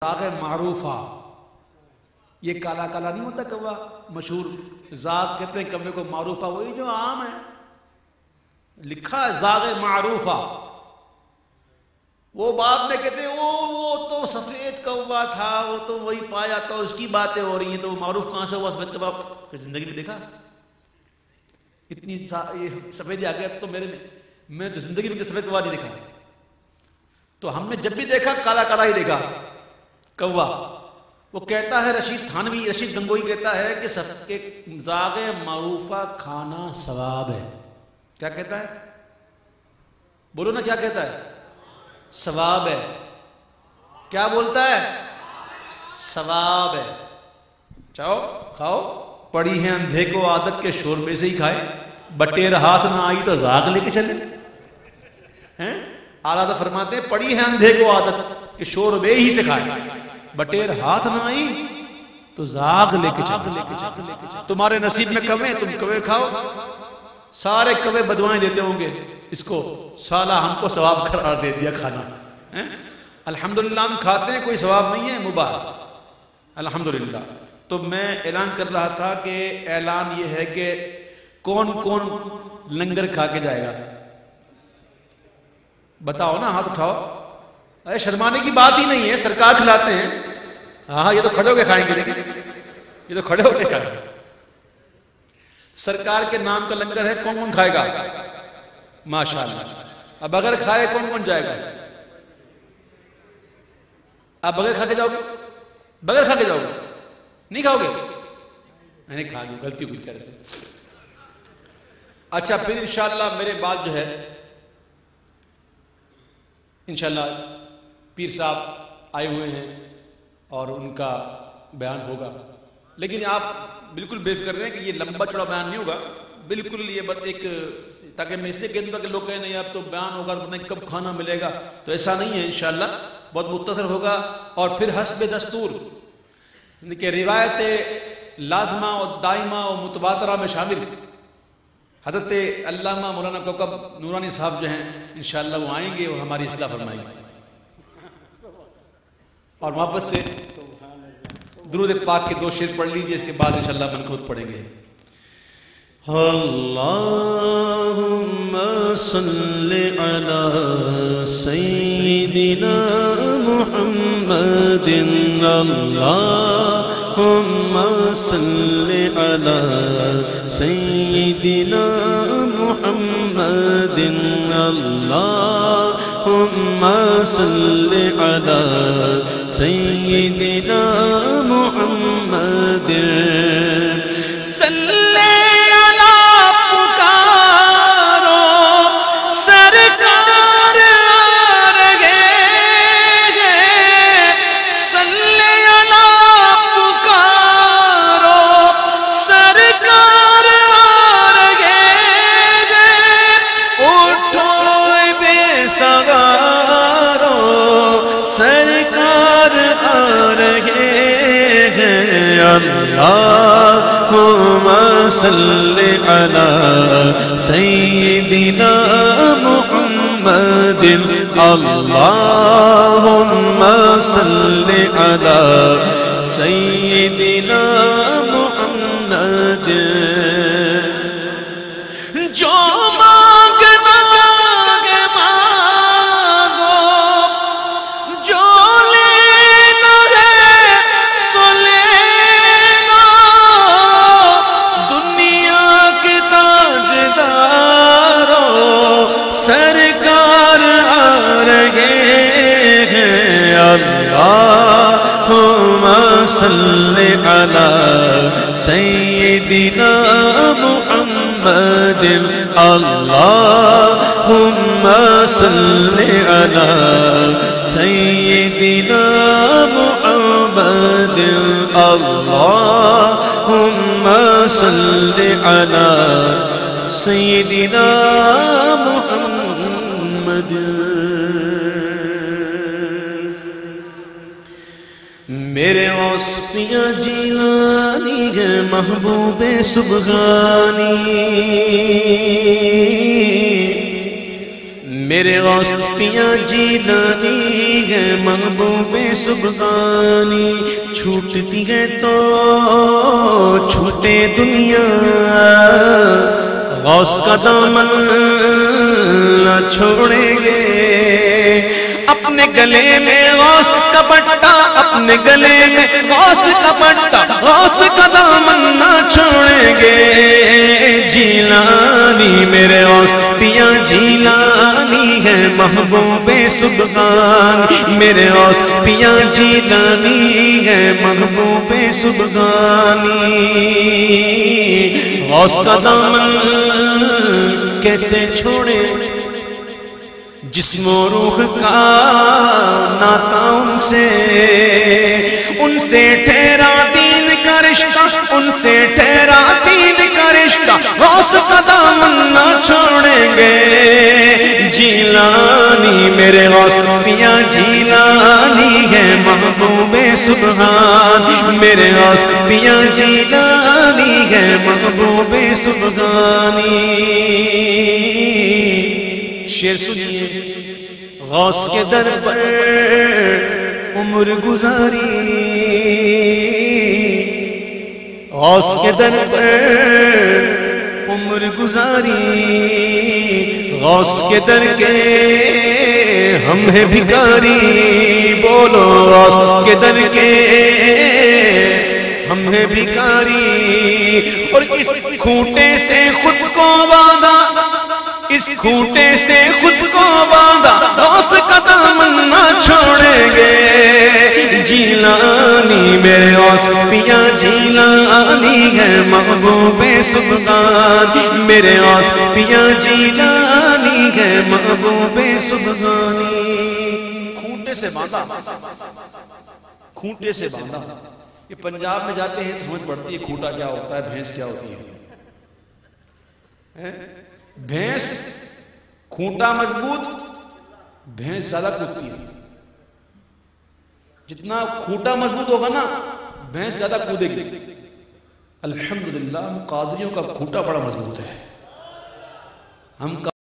زاغ معروفہ، یہ کالا کالا نہیں ہوتا کوا مشہور، زاغ کہتے ہیں کوے کو، معروفہ وہی جو عام ہے، لکھا ہے زاغ معروفہ۔ وہ بعد میں کہتے ہیں وہ تو سفید کوا تھا، وہ تو وہی پایا تھا، اس کی باتیں ہو رہی ہیں، تو وہ معروف کہاں سے ہوا سفید کوا؟ زندگی میں دیکھا اتنی یہ سفید آ گیا تو میں تو زندگی میں سفید کوا نہیں دیکھا۔ تو ہم نے جب بھی دیکھا کالا کالا ہی دیکھا کوا۔ وہ کہتا ہے رشید گنگوئی کہتا ہے کہ زاغ معروفہ کھانا ثواب ہے۔ کیا کہتا ہے؟ بولو نا، کیا کہتا ہے؟ ثواب ہے۔ کیا بولتا ہے؟ ثواب ہے۔ چاہو کھاؤ، پڑی ہے اندھے کو عادت کے شوربے سے ہی کھائے، بٹیر ہاتھ نہ آئی تو زاغ لے کے چلے۔ اعلیٰ حضرت فرماتے ہیں پڑی ہے اندھے کو عادت کہ شوربے ہی سے کھائے، بٹیر ہاتھ نہ آئی تو زاغ لے کے چلے۔ تمہارے نصیب میں کوے، تم کوے کھاؤ۔ سارے کوے بدوائیں دیتے ہوں گے اس کو، سالہ ہم کو ثواب قرار دے دیا کھانا۔ الحمدللہ ہم کھاتے ہیں، کوئی ثواب نہیں ہے، مباح الحمدللہ۔ تو میں اعلان کر رہا تھا کہ اعلان یہ ہے کہ کون کون لنگر کھا کے جائے گا؟ بتاؤ نا، ہاتھ اٹھاؤ۔ ارے شرمانے کی بات ہی نہیں ہے، سرکار کھلاتے ہیں۔ ہاں یہ تو کھڑے ہو کے کھائیں گے، دیکھیں یہ تو کھڑے ہو کے کھائیں گے۔ سرکار کے نام کا لنگر ہے، کون کون کھائے گا؟ ماشاءاللہ۔ اب بغیر کھائے کون کون جائے گا؟ آپ بغیر کھا کے جاؤ گے؟ بغیر کھا کے جاؤ گے؟ نہیں کھاؤ گے؟ نہیں کھا گے، غلطی ہوئی طرح سے۔ اچھا پھر انشاءاللہ میرے بعد جو ہے انشاءاللہ پیر صاحب آئے ہوئے ہیں اور ان کا بیان ہوگا، لیکن آپ بالکل بے فکر رہیں کہ یہ لمبا چوڑا بیان نہیں ہوگا، بالکل یہ بات ایک، تاکہ میں اس لیے کہہ دوں کہ لوگ کہیں نہیں اب تو بیان ہوگا تو نہیں کب کھانا ملے گا، تو ایسا نہیں ہے، انشاءاللہ بہت مختصر ہوگا۔ اور پھر حسب دستور کہ روایت لازمہ اور دائمہ اور متواترہ میں شامل حضرت علامہ مولانا کوکب نورانی صاحب جو ہیں انشاءاللہ وہ آئیں گے اور ہماری اصلاح فرمائیں گے۔ اور محبت سے درود پاک کے 2 شعر پڑھ لیجئے، اس کے بعد انشاءاللہ منقوط پڑھیں گے۔ اللہم صلی علی سیدنا محمد، اللہم صلی علی سیدنا محمد، اللہم صلی علی سیدنا محمد، اللہم صلی علی سیدنا محمد، اللہم صلی علی سیدنا محمد، جو اللہم صلی علی سیدنا محمد، اللہم صلی علی سیدنا محمد، اللہم صلی علی سیدنا محمد۔ میرے وصفیہ جیلانی ہے محبوب سبحانی، میرے غوث پیاں جیلانی ہے محبوب سبحانی، چھوٹتی ہے تو چھوٹے دنیا، غوث کا دامن نہ چھوڑیں گے، اپنے گلے میں غوث کا پٹا، اپنے گلے میں غوث کا پٹا، غوث کا دامن نہ چھوڑیں گے، جیلانی میرے غوث پیاں جیلانی ہے محبوب سبحانی، میرے غوث پیاں جیلانی ہے محبوب سبحانی، غوث کا دامن کیسے چھوڑے، جسم و روح کا ناتا ان سے ٹھہرا دین کا رشتہ، ان سے ٹھہرا دین کا رشتہ، غوث کا دامن نہ چھوڑیں گے، جیلانی میرے غوث پیاں جیلانی ہے محبوب سبحانی، میرے غوث پیاں جیلانی ہے محبوب سبحانی۔ شعر سنیے، غوث کے در پر عمر گزاری، غوث کے در پر عمر گزاری، غوث کے در کے ہم ہیں بھکاری، بولو غوث کے در کے ہم ہیں بھکاری، اور اس کھوٹے سے خود کو باندھا، اس کھوٹے سے خود کو باندھا، غوث کا دامن نہ چھوڑیں گے، جیلانی میرے غوث پیاں جیلانی ہے محبوب سبحانی، میرے غوث پیاں جیلانی ہے محبوب سبحانی۔ کھوٹے سے باندھا، کھوٹے سے باندھا، یہ پنجاب میں جاتے ہیں تو سمجھ پڑتی ہے کھوٹا کیا ہوتا ہے، بھینس کیا ہوتی ہے۔ بھینس کھوٹا مضبوط، بھینس زیادہ کودتی ہے، جتنا کھوٹا مضبوط ہوگا نا بھینس زیادہ کودے گی۔ الحمدللہ قادریوں کا کھوٹا بڑا مضبوط ہے، ہم